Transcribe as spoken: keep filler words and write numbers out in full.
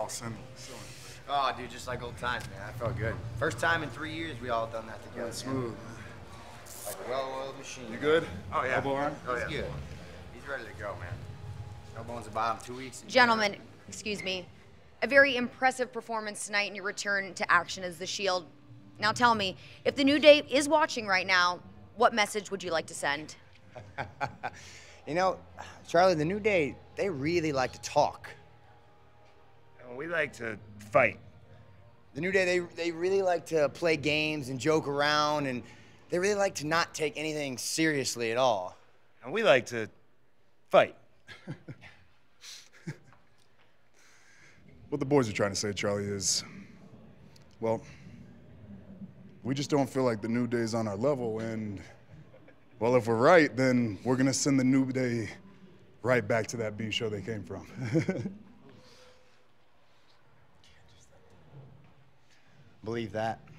Wow, Cindy. Oh, dude, just like old times, man. I felt good. First time in three years we all done that together. That's smooth. Like a well-oiled machine. You good? Oh, yeah. Elbow on? Oh, yeah. He's good. He's ready to go, man. No bones about him. Two weeks. Gentlemen, excuse me. A very impressive performance tonight in your return to action as the Shield. Now tell me, if the New Day is watching right now, what message would you like to send? You know, Charlie, the New Day, they really like to talk. And we like to fight. The New Day, they, they really like to play games and joke around, and they really like to not take anything seriously at all. And we like to fight. What the boys are trying to say, Charlie, is, well, we just don't feel like the New Day's on our level, and, well, if we're right, then we're gonna send the New Day right back to that B show they came from. Believe that.